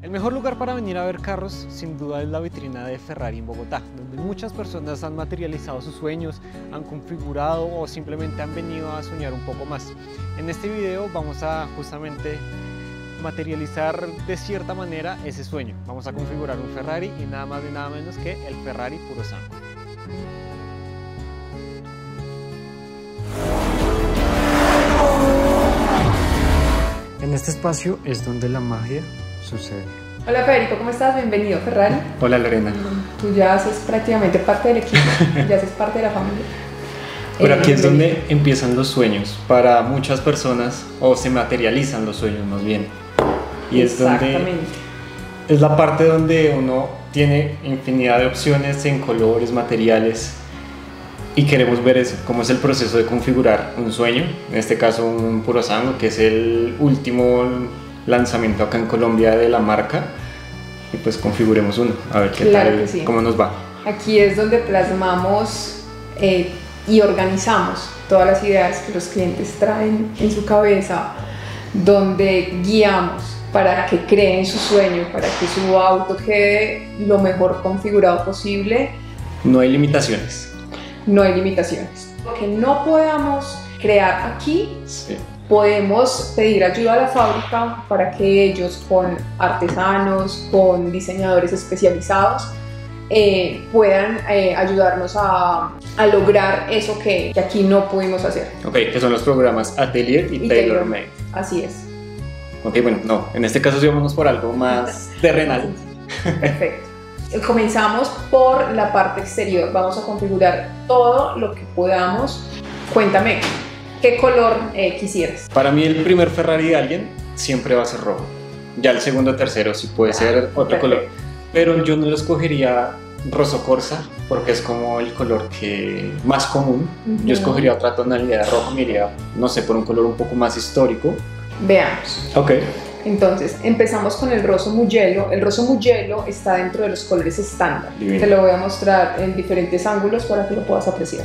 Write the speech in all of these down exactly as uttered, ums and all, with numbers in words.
El mejor lugar para venir a ver carros sin duda es la vitrina de Ferrari en Bogotá, donde muchas personas han materializado sus sueños, han configurado o simplemente han venido a soñar un poco más. En este video vamos a justamente materializar de cierta manera ese sueño. Vamos a configurar un Ferrari y nada más y nada menos que el Ferrari Purosangue. En este espacio es donde la magia sucede. Hola Federico, ¿cómo estás? Bienvenido Ferrari. Hola Lorena. Tú ya haces prácticamente parte del equipo, ya haces parte de la familia. Pero eh, aquí es bienvenido. donde empiezan los sueños para muchas personas, o se materializan los sueños más bien. Y es donde Exactamente. es la parte donde uno tiene infinidad de opciones en colores, materiales, y queremos ver eso, cómo es el proceso de configurar un sueño, en este caso un Purosangue, que es el último lanzamiento acá en Colombia de la marca, y pues configuremos uno, a ver qué Claro tal, que sí. cómo nos va. Aquí es donde plasmamos eh, y organizamos todas las ideas que los clientes traen en su cabeza, donde guiamos para que creen su sueño, para que su auto quede lo mejor configurado posible. No hay limitaciones. No hay limitaciones. Lo que no podamos crear aquí, Sí. podemos pedir ayuda a la fábrica para que ellos, con artesanos, con diseñadores especializados, eh, puedan eh, ayudarnos a, a lograr eso que, que aquí no pudimos hacer. Ok, que son los programas Atelier y, Y Tailor Made. Así es. Ok, bueno, no, en este caso sí vámonos por algo más terrenal. Perfecto. Comenzamos por la parte exterior. Vamos a configurar todo lo que podamos. Cuéntame, ¿qué color eh, quisieras? Para mí el primer Ferrari de alguien siempre va a ser rojo. Ya el segundo, tercero sí puede ser otro Perfecto. color. Pero yo no lo escogería roso corsa porque es como el color que más común. Uh-huh. Yo escogería otra tonalidad de rojo, me iría, no sé, por un color un poco más histórico. Veamos. Ok. Entonces, empezamos con el roso Mugello. El roso Mugello está dentro de los colores estándar. Divino. Te lo voy a mostrar en diferentes ángulos para que lo puedas apreciar.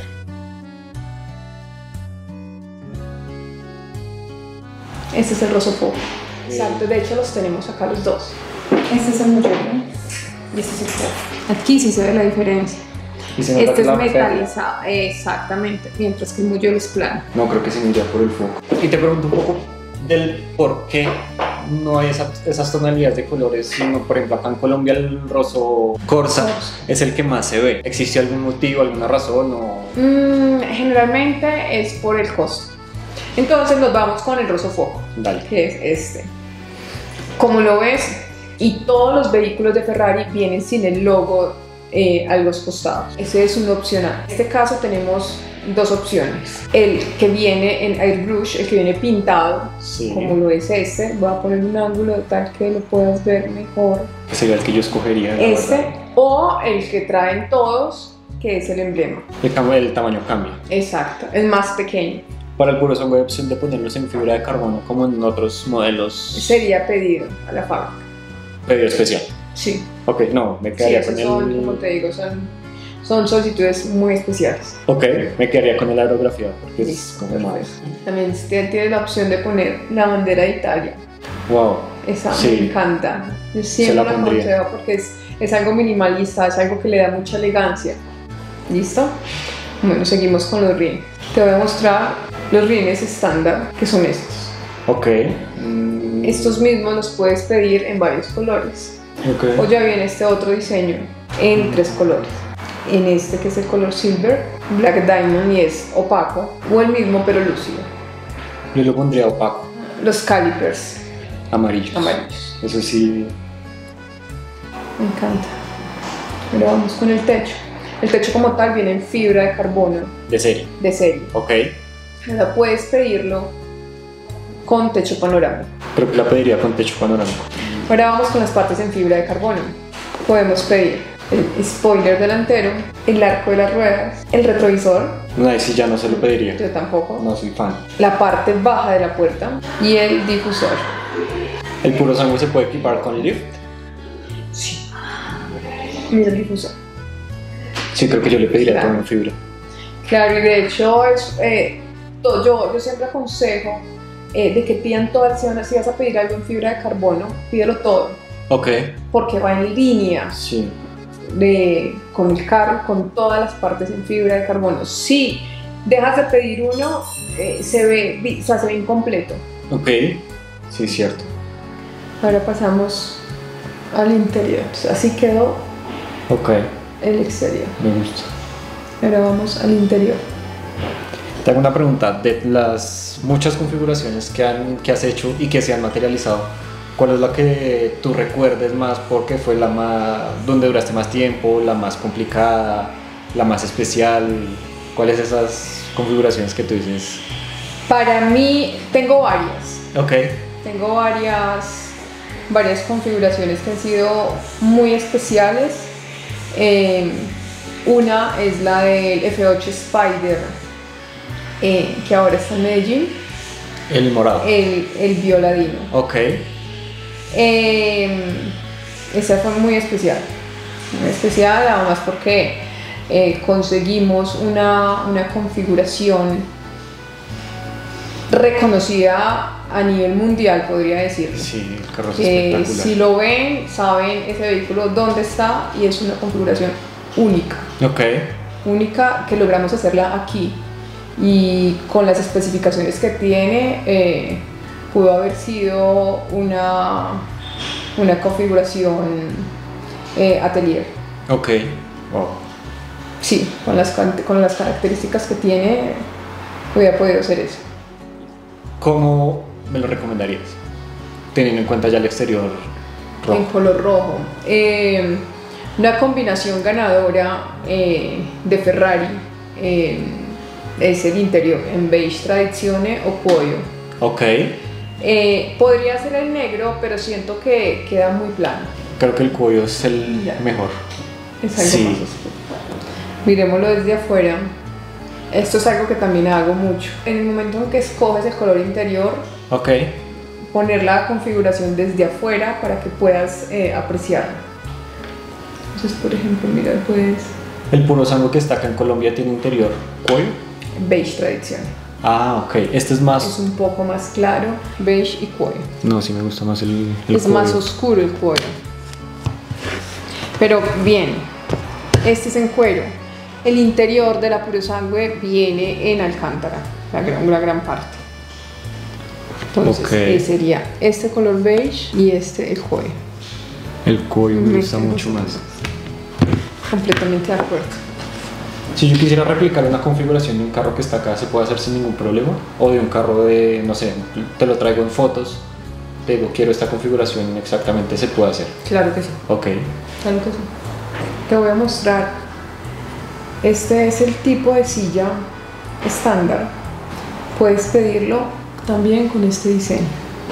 Este es el roso fuego. Exacto, de hecho los tenemos acá los dos. Este es el Mugello y este es el fuego. Aquí sí se ve la diferencia. Y se nota Este es la metalizado, exactamente, mientras que el Mugello es plano. No, creo que se me iría por el foco. Y te pregunto un poco del por qué no hay esa, esas tonalidades de colores, sino por ejemplo acá en Colombia el roso corsa Corsa. es el que más se ve. ¿Existe algún motivo, alguna razón o...? Mm, generalmente es por el costo. Entonces nos vamos con el roso foco, Dale. que es este. Como lo ves, y todos los vehículos de Ferrari vienen sin el logo eh, a los costados. Ese es un opcional. En este caso tenemos dos opciones. El que viene en airbrush, el que viene pintado, Sí. como lo es este. Voy a poner un ángulo de tal que lo puedas ver mejor. Sería el que yo escogería. la Este, verdad. o el que traen todos, que es el emblema. El, cam- el tamaño cambia. Exacto, es más pequeño. Para el Purosangue hay opción de ponerlos en fibra de carbono como en otros modelos. Sería pedido a la fábrica. Pedido especial. Sí. Ok, no, me Sí, quedaría esos con son, el... como te digo, son, son solicitudes muy especiales. Ok, me quedaría con el aerografiado porque es Listo, como más... perfecto. También tienes la opción de poner la bandera de Italia. Wow. Esa Sí. me encanta. Yo Se siempre la la pondría. aconsejo porque es, es algo minimalista, es algo que le da mucha elegancia. ¿Listo? Bueno, seguimos con los rines. Te voy a mostrar los rines estándar, que son estos. Ok. Mm, Estos mismos los puedes pedir en varios colores. ok. O ya viene este otro diseño en tres colores. En este que es el color Silver, Black Diamond y es opaco, o el mismo pero lúcido. Yo lo pondría opaco, Los calipers amarillos. amarillos. Eso sí. Me encanta. Ahora vamos con el techo. El techo como tal viene en fibra de carbono De serie. de serie. Ok. Ahora puedes pedirlo con techo panorámico. Creo que la pediría con techo panorámico. Ahora vamos con las partes en fibra de carbono. Podemos pedir el spoiler delantero, el arco de las ruedas, el retrovisor, No, ahí sí ya no se lo pediría. yo tampoco, No soy fan. la parte baja de la puerta y el difusor. ¿El Purosangue se puede equipar con lift? Sí. Mira el difusor. Sí, creo que yo le pediría Claro. todo en fibra. Claro, y de hecho es, eh, to- yo, yo siempre aconsejo eh, de que pidan todo, si, van a- si vas a pedir algo en fibra de carbono, pídelo todo, Ok. Porque va en línea Sí. de, con el carro, con todas las partes en fibra de carbono. Si dejas de pedir uno, eh, se ve, o sea, se ve incompleto. Ok. Sí, cierto. Ahora pasamos al interior. O sea, así quedó Ok. el exterior. Me gusta. Ahora vamos al interior. Te hago una pregunta. De las muchas configuraciones que, han, que has hecho y que se han materializado, ¿cuál es la que tú recuerdes más porque fue la más, donde duraste más tiempo, la más complicada, la más especial? ¿Cuáles esas configuraciones que tú dices? Para mí, tengo varias. Ok. Tengo varias, varias configuraciones que han sido muy especiales. Eh, una es la del F ocho Spider, eh, que ahora está en Medellín. El morado. El, el violadino. Ok. Eh, esa fue muy especial. Muy especial, además porque eh, conseguimos una, una configuración reconocida a nivel mundial, podría decirlo. Sí, el carro es Que espectacular. si lo ven, saben ese vehículo dónde está, y es una configuración única. Ok. Única, que logramos hacerla aquí. Y con las especificaciones que tiene, eh, pudo haber sido una, una configuración eh, atelier. Ok. Wow. Sí, con las, con las características que tiene, hubiera podido hacer eso. ¿Cómo me lo recomendarías? Teniendo en cuenta ya el exterior rojo. En color rojo. Eh, una combinación ganadora eh, de Ferrari eh, es el interior en beige tradizione o cuoio. Ok. Eh, podría ser el negro, pero siento que queda muy plano. Creo que el cuello es el Ya. mejor. Es algo Sí. más oscuro. Miremoslo desde afuera. Esto es algo que también hago mucho. En el momento en que escoges el color interior, Ok. poner la configuración desde afuera para que puedas eh, apreciarlo. Entonces, por ejemplo, mira, puedes El puro sangue que está acá en Colombia tiene interior cuello. beige tradición. Ah, ok. Este es más. Es un poco más claro, beige y cuoio. No, sí me gusta más el, el Es más cuello. oscuro el cuoio. Pero bien, este es en cuero. El interior de la puro sangue viene en alcántara, la gran, una gran parte. Entonces, Ok. eh, sería este color beige y este el cuoio. El cuello me gusta Me mucho gusta más. Completamente de acuerdo. Si yo quisiera replicar una configuración de un carro que está acá, ¿se puede hacer sin ningún problema? O de un carro de, no sé, te lo traigo en fotos, te digo, quiero esta configuración exactamente, ¿se puede hacer? Claro que sí. Ok. Claro que sí. Te voy a mostrar. Este es el tipo de silla estándar. Puedes pedirlo también con este diseño.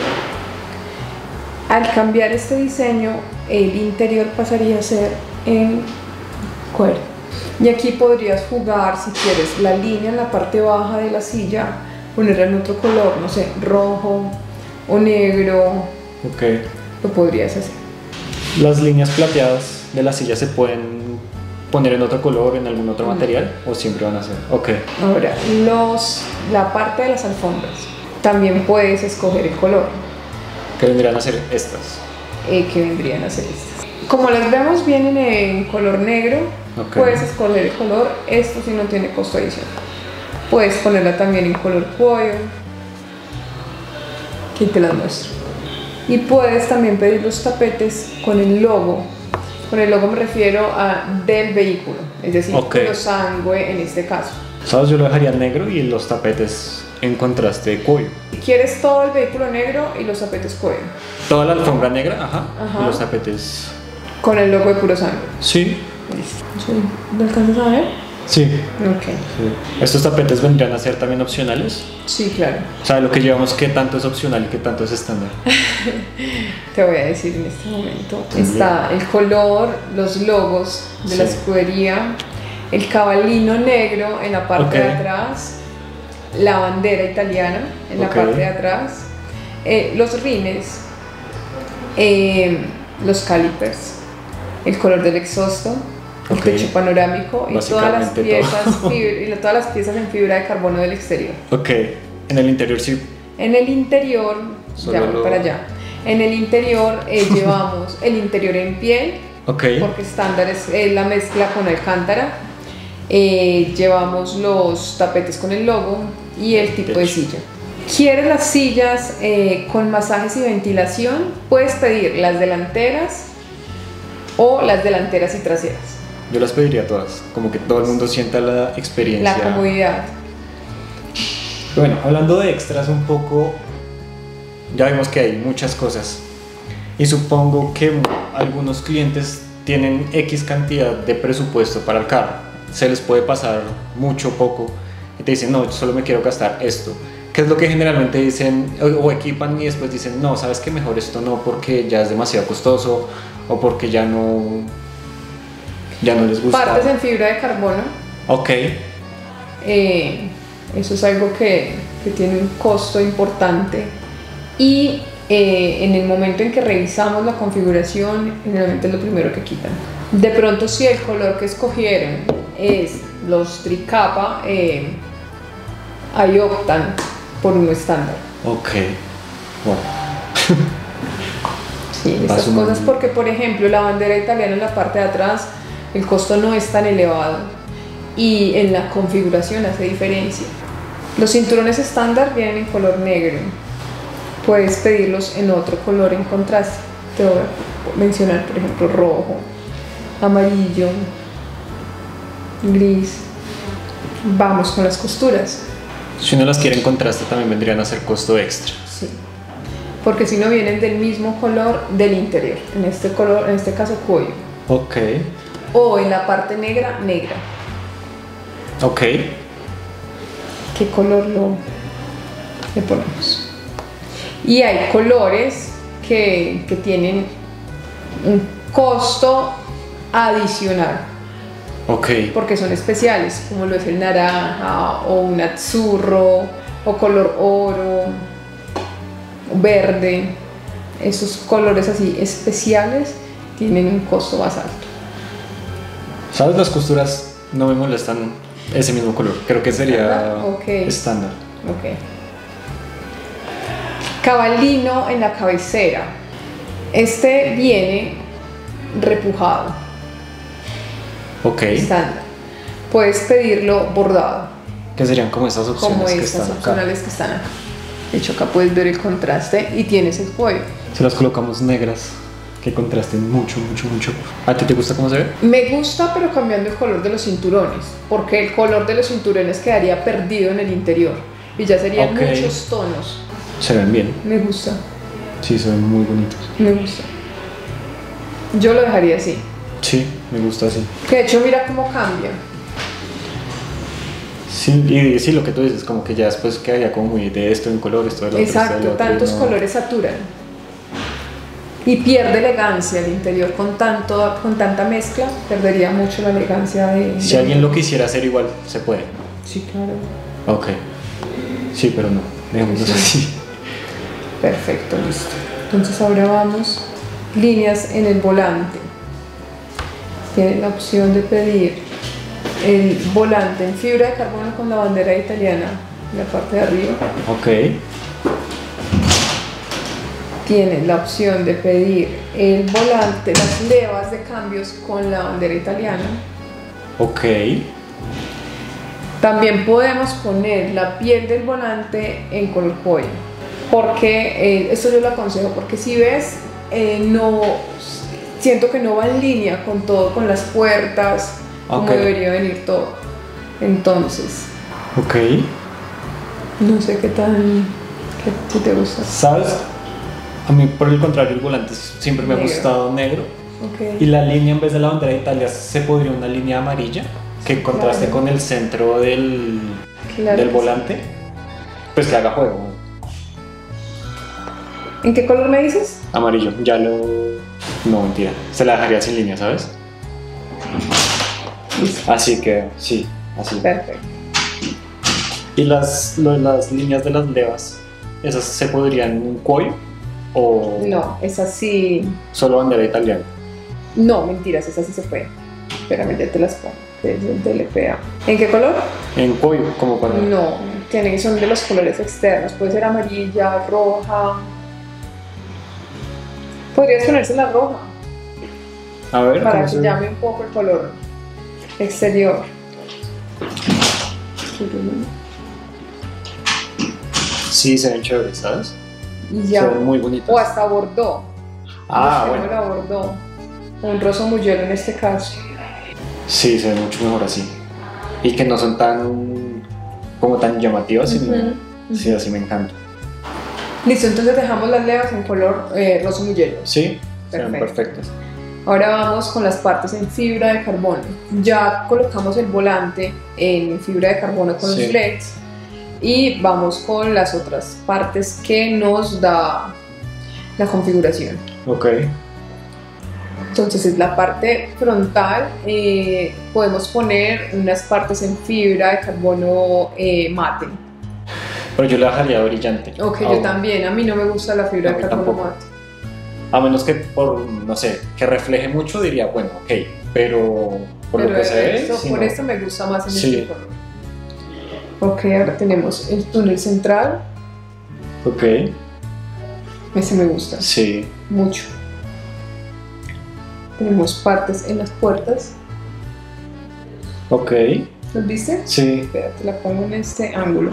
Al cambiar este diseño, el interior pasaría a ser en cuero. Y aquí podrías jugar, si quieres, la línea en la parte baja de la silla, ponerla en otro color, no sé, rojo o negro. Ok. Lo podrías hacer. ¿Las líneas plateadas de la silla se pueden poner en otro color, en algún otro material? ¿O siempre van a ser? Ok. Ahora, los, la parte de las alfombras, también puedes escoger el color ¿Qué vendrían a ser estas? eh, que vendrían a ser estas. Como las vemos, vienen en color negro. Ok. Puedes escoger el color. Esto sí no tiene costo adicional. Puedes ponerla también en color cuoio. Aquí te las muestro. Y puedes también pedir los tapetes con el logo. Con el logo me refiero a del vehículo, es decir, Ok. Puro Sangue en este caso. ¿Sabes? Yo lo dejaría negro y los tapetes en contraste de cuello. Si quieres todo el vehículo negro y los tapetes cuoio, Toda la alfombra negra, ajá. Ajá. Y los tapetes. con el logo de Puro Sangue. Sí. Listo. Sí. ¿Lo alcanzas a ver? Sí. Ok. Sí. ¿Estos tapetes vendrían a ser también opcionales? Sí, claro. O sea, lo que llevamos, ¿qué tanto es opcional y qué tanto es estándar? Te voy a decir en este momento. También. Está el color, los logos de la Sí. escudería, el cabalino negro en la parte Ok. de atrás, la bandera italiana en la Ok. parte de atrás, eh, los rines, eh, los calipers, el color del exhausto, el Ok. techo panorámico y todas las Básicamente piezas todo. fibra- y todas las piezas en fibra de carbono del exterior. Ok. En el interior sí. En el interior, Solo ya voy lo- para allá. En el interior eh, llevamos el interior en piel, okay. porque estándar es eh, la mezcla con alcántara. Eh, llevamos los tapetes con el logo y el tipo de silla. ¿Quieres las sillas eh, con masajes y ventilación? Puedes pedir las delanteras o las delanteras y traseras. Yo las pediría todas, como que todo el mundo sienta la experiencia. La comodidad. Bueno, hablando de extras un poco, ya vimos que hay muchas cosas y supongo que algunos clientes tienen X cantidad de presupuesto para el carro. Se les puede pasar mucho o poco y te dicen, no, yo solo me quiero gastar esto. ¿Qué es lo que generalmente dicen o, o equipan y después dicen, no, sabes que mejor esto no porque ya es demasiado costoso o porque ya no, ya no les gusta? Partes en fibra de carbono. Ok. Eh, eso es algo que, que tiene un costo importante y eh, en el momento en que revisamos la configuración, generalmente es lo primero que quitan. De pronto, si el color que escogieron es los tricapa, eh, ahí optan por uno estándar. Ok, bueno. Sí, esas cosas porque, por ejemplo, la bandera italiana en la parte de atrás, el costo no es tan elevado y en la configuración hace diferencia. Los cinturones estándar vienen en color negro. Puedes pedirlos en otro color en contraste. Te voy a mencionar, por ejemplo, rojo, amarillo, gris. Vamos con las costuras. Si uno las quiere en contraste también vendrían a ser costo extra. Sí, porque si no vienen del mismo color del interior, en este color, en este caso cuello. Ok. O en la parte negra, negra. Ok. ¿Qué color lo le ponemos? Y hay colores que, que tienen un costo adicional. Ok. Porque son especiales, como lo es el naranja o un azzurro o color oro, verde. Esos colores así especiales tienen un costo más alto. ¿Sabes? Las costuras no me molestan ese mismo color. Creo que sería okay. estándar. Ok. Cabalino en la cabecera. Este viene repujado. Ok. Estándar. Puedes pedirlo bordado. Que serían como estas opciones como que estas están opcionales acá. que están acá. De hecho, acá puedes ver el contraste y tienes el cuello. Si las colocamos negras, que contrasten mucho, mucho, mucho. ¿A ti te gusta cómo se ve? Me gusta, pero cambiando el color de los cinturones, porque el color de los cinturones quedaría perdido en el interior y ya serían okay. muchos tonos. Se ven bien. Me gusta. Sí, se ven muy bonitos. Me gusta. Yo lo dejaría así. Sí, me gusta así. Que de hecho mira cómo cambia. Sí, y sí, lo que tú dices, como que ya después quedaría como muy de esto en color, esto de lo otro. Exacto, esto de lo otro, tantos no. colores saturan. Y pierde elegancia el interior con, tanto, con tanta mezcla, perdería mucho la elegancia de... Si de alguien lo quisiera hacer igual, se puede. Sí, claro. Ok. Sí, pero no, dejémoslo Sí. así. Perfecto, listo. Entonces ahora vamos, líneas en el volante. Tienen la opción de pedir el volante en fibra de carbono con la bandera italiana en la parte de arriba. Ok. Tienen la opción de pedir el volante, las levas de cambios con la bandera italiana. Ok. También podemos poner la piel del volante en color cuello, porque eh, esto yo lo aconsejo, porque si ves, eh, no siento que no va en línea con todo, con las puertas, como okay. debería venir todo. Entonces, ok. no sé qué tan, qué, si te gusta. ¿Sabes? A mí, por el contrario, el volante siempre me Negro. ha gustado negro. Okay. Y la línea, en vez de la bandera de Italia, se podría una línea amarilla que contraste claro. con el centro del, Claro del que volante. sí. Pues que haga juego. ¿En qué color me dices? Amarillo, ya lo... No, mentira. Se la dejaría sin línea, ¿sabes? Listo. Así que, sí, así. Perfecto. ¿Y las, lo- las líneas de las levas, esas se podrían en un cuello? ¿O No, es así. solo bandera italiana? No, mentiras, esas sí se puede. Espérame, ya te las pongo. Es el T L P A. ¿En qué color? En cuello, como para... No, tienen, son de los colores externos. Puede ser amarilla, roja. Podrías ponerse la roja A ver, para ¿cómo que se ve? llame un poco el color exterior. Sí, se ven chéveres, ¿sabes? Y Se ya. ven muy bonitos. O hasta bordó. Ah, Busquemos bueno. la bordó. Un rosa muyero en este caso. Sí, se ven mucho mejor así. Y que no son tan, como tan llamativas, sino, Ujú, sí, ujú. así me encanta. Listo, entonces dejamos las levas en color eh, rosa muyero. Sí, se ven Perfecto. perfectas. Ahora vamos con las partes en fibra de carbono. Ya colocamos el volante en fibra de carbono con Sí. los L E Ds y vamos con las otras partes que nos da la configuración. Ok. Entonces es la parte frontal, eh, podemos poner unas partes en fibra de carbono eh, mate. Pero yo la dejaría brillante. Ok, yo aún. también, a mí no me gusta la fibra A de mí carbono tampoco. mate. A menos que por, no sé, que refleje mucho, diría, bueno, ok. Pero por Pero lo que se ve, esto, sí, por no. esto me gusta más en Sí. este color. Ok, ahora tenemos el túnel central, Ok, ese me gusta sí. mucho. Tenemos partes en las puertas, Ok, ¿los viste? sí. Espérate, la pongo en este ángulo.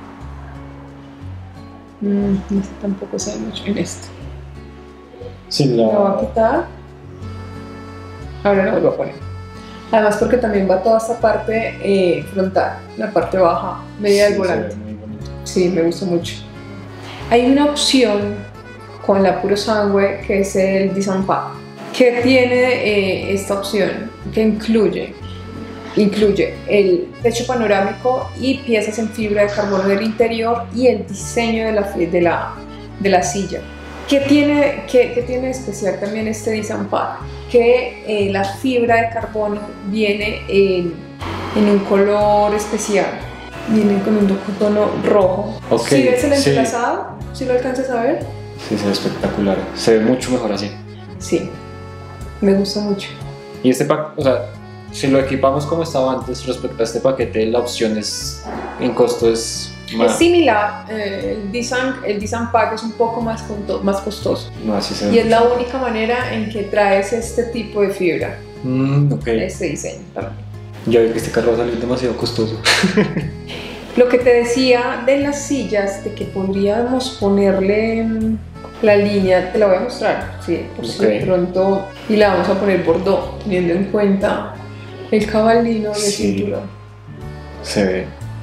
Mm, este tampoco se ve mucho, en este. Sí, La voy a la... quitar. Ahora la vuelvo a poner. Además porque también va toda esta parte eh, frontal, la parte baja, media sí, del se ve volante. muy bonito. Sí, me gusta mucho. Hay una opción con la Puro Sangue que es el Disampack. ¿Qué tiene eh, esta opción? Que incluye, incluye el techo panorámico y piezas en fibra de carbono del interior y el diseño de la, de la, de la silla. ¿Qué tiene, qué, qué tiene de especial también este Disampack? Que eh, la fibra de carbono viene en, en un color especial. Viene con un tono rojo. Ok, ¿Sí ves el sí. entrelazado? ¿Sí lo alcanzas a ver? Sí, se ve espectacular. Se ve mucho mejor así. Sí, me gusta mucho. Y este pack, o sea, si lo equipamos como estaba antes respecto a este paquete, la opción es, en costo es Es más... similar, eh, el Disan, el Disampack es un poco más, conto- más costoso. No, así se ve. Y es la única manera en que traes este tipo de fibra, Mm, ok. este diseño también. Ya vi que este carro va a salir demasiado costoso. Lo que te decía de las sillas, de que podríamos ponerle mm, la línea, te la voy a mostrar, sí, por si de Ok. pronto, y la vamos a poner bordó, teniendo en cuenta el cabalino y el Sí. cinturón. Se ve.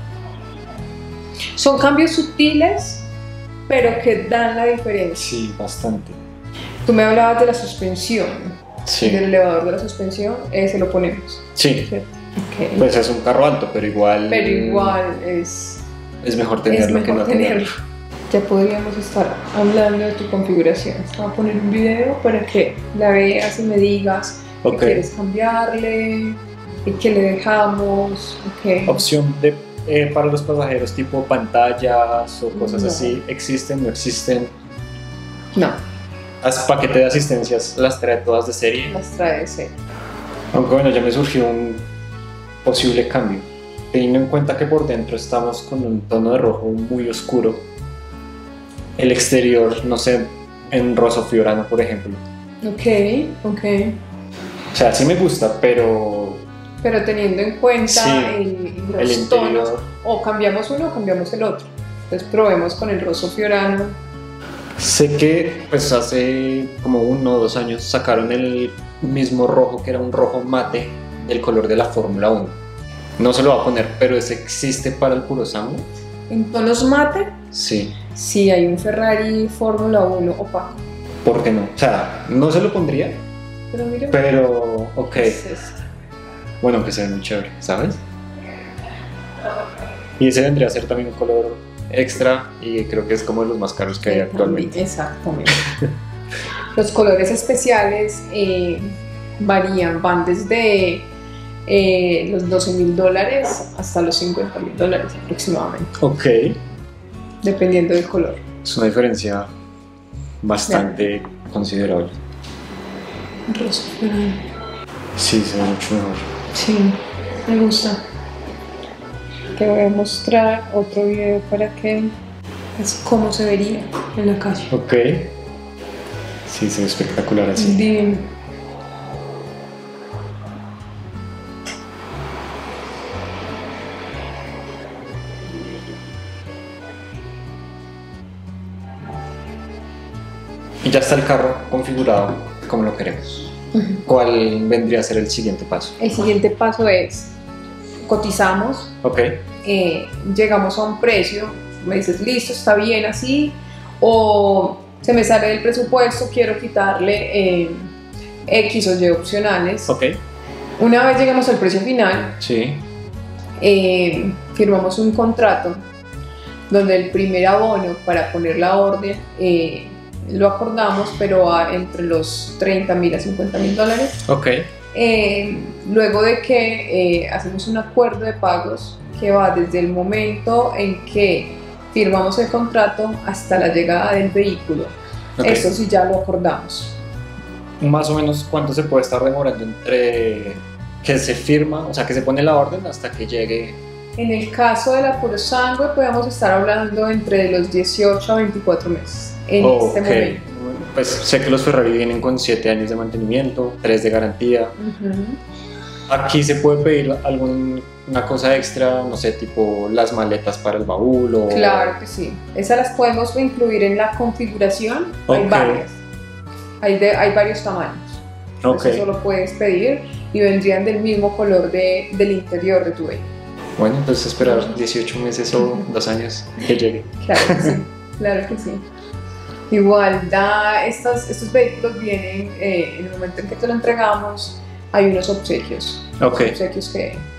Son cambios sutiles, pero que dan la diferencia. Sí, bastante. Tú me hablabas de la suspensión, Sí. del elevador de la suspensión, ese lo ponemos, Sí. ¿cierto? Ok. Pues es un carro alto, pero igual. Pero igual es, Es mejor es tenerlo que mejor no tenerlo. tenerlo. Ya podríamos estar hablando de tu configuración. Te voy a poner un video para que la veas y me digas Ok. qué quieres cambiarle y qué le dejamos. ok. Opción de, eh, para los pasajeros, tipo pantallas o cosas No. así, ¿existen? ¿No existen? No, Las paquete de asistencias las trae todas de serie. las trae de cero. Aunque bueno, ya me surgió un posible cambio. Teniendo en cuenta que por dentro estamos con un tono de rojo muy oscuro. El exterior, no sé, en rosa fiorano, por ejemplo. Ok, ok. O sea, sí me gusta, pero Pero teniendo en cuenta Sí, el, los el interior. tonos, o cambiamos uno o cambiamos el otro. Entonces probemos con el roso fiorano. sé que pues hace como uno o dos años sacaron el mismo rojo, que era un rojo mate del color de la Fórmula uno. No se lo va a poner, pero ese existe para el Puro Sangue. En tonos mate, Sí, sí hay un Ferrari Fórmula uno opaco. ¿por qué no? O sea, no se lo pondría, Pero mira, pero ok. es este. Bueno, que se ve muy chévere, ¿sabes? Y ese vendría a ser también un color extra y creo que es como de los más caros que hay actualmente. Exactamente. Los colores especiales eh, varían, van desde eh, los doce mil dólares hasta los cincuenta mil dólares aproximadamente, Ok, dependiendo del color. es una diferencia bastante considerable. Rosa fiorano. Sí, se ve mucho mejor. Sí, me gusta. Te voy a mostrar otro video para que veas cómo se vería en la calle. Ok, Sí, se ve espectacular así. Divino. Y ya está el carro configurado como lo queremos. Uh-huh. ¿Cuál vendría a ser el siguiente paso? El siguiente paso es cotizamos, okay. eh, llegamos a un precio, me dices listo, está bien así, o se me sale del presupuesto, quiero quitarle eh, X o Y opcionales. Okay. Una vez llegamos al precio final, sí. eh, firmamos un contrato donde el primer abono para poner la orden eh, lo acordamos, pero a entre los treinta mil a cincuenta mil dólares. Okay. Eh, luego de que eh, hacemos un acuerdo de pagos que va desde el momento en que firmamos el contrato hasta la llegada del vehículo. Okay. Eso sí ya lo acordamos. Más o menos, ¿cuánto se puede estar demorando entre que se firma, o sea, que se pone la orden hasta que llegue? En el caso de la Puro Sangue podemos estar hablando entre los dieciocho a veinticuatro meses en oh, este okay. momento. Pues sé que los Ferrari vienen con siete años de mantenimiento, tres de garantía. Uh-huh. Aquí se puede pedir alguna cosa extra, no sé, tipo las maletas para el baúl o... Claro que sí, esas las podemos incluir en la configuración. Okay. Hay varias, hay, de, hay varios tamaños. Okay. Eso lo puedes pedir y vendrían del mismo color de, del interior de tu vehículo. Bueno, entonces esperar dieciocho meses o uh-huh. dos años que llegue. Claro que sí, claro que sí. Igual, da, estos, estos vehículos vienen, eh, en el momento en que te lo entregamos, hay unos obsequios. Okay. Obsequios que